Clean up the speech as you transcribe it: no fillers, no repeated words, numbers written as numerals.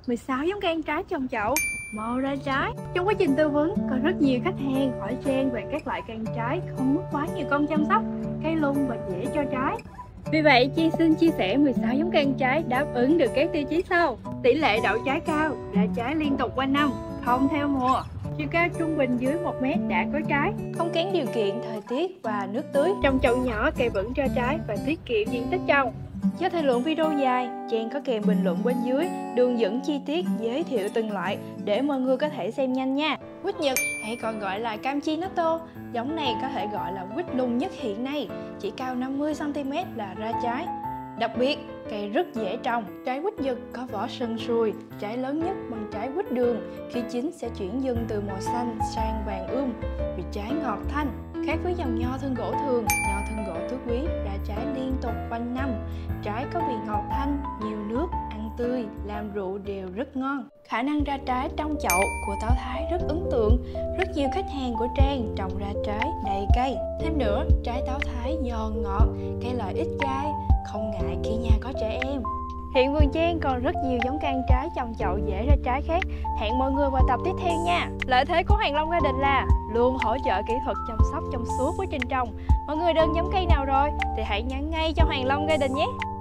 16 giống cây ăn trái trồng chậu, màu ra trái. Trong quá trình tư vấn, có rất nhiều khách hàng hỏi Trang về các loại cây ăn trái không mất quá nhiều công chăm sóc, cây lung và dễ cho trái. Vì vậy, Chi xin chia sẻ 16 giống cây ăn trái đáp ứng được các tiêu chí sau. Tỷ lệ đậu trái cao, ra trái liên tục quanh năm, không theo mùa. Chiều cao trung bình dưới 1 mét đã có trái, không kén điều kiện thời tiết và nước tưới. Trong chậu nhỏ, cây vẫn cho trái và tiết kiệm diện tích trồng. Do thời lượng video dài, Trang có kèm bình luận bên dưới, đường dẫn chi tiết giới thiệu từng loại để mọi người có thể xem nhanh nha. Quýt Nhật hay còn gọi là Kamchinato, giống này có thể gọi là quýt lùn nhất hiện nay, chỉ cao 50 cm là ra trái. Đặc biệt, cây rất dễ trồng. Trái quýt Nhật có vỏ sần sùi, trái lớn nhất bằng trái quýt đường, khi chín sẽ chuyển dần từ màu xanh sang vàng ươm, vì trái ngọt thanh. Khác với dòng nho thân gỗ thường, nho thân gỗ tứ quý ra trái liên tục quanh năm. Trái có vị ngọt thanh, nhiều nước, ăn tươi, làm rượu đều rất ngon. Khả năng ra trái trong chậu của táo Thái rất ấn tượng. Rất nhiều khách hàng của Trang trồng ra trái đầy cây. Thêm nữa, trái táo Thái giòn ngọt, cây loại ít gai, không ngại khi nhà có trẻ em. Hiện vườn Trang còn rất nhiều giống cây ăn trái trồng chậu dễ ra trái khác. Hẹn mọi người vào tập tiếp theo nha. Lợi thế của Hoàng Long Garden là luôn hỗ trợ kỹ thuật chăm sóc trong suốt quá trình trồng. Mọi người đơn giống cây nào rồi thì hãy nhắn ngay cho Hoàng Long Garden nhé.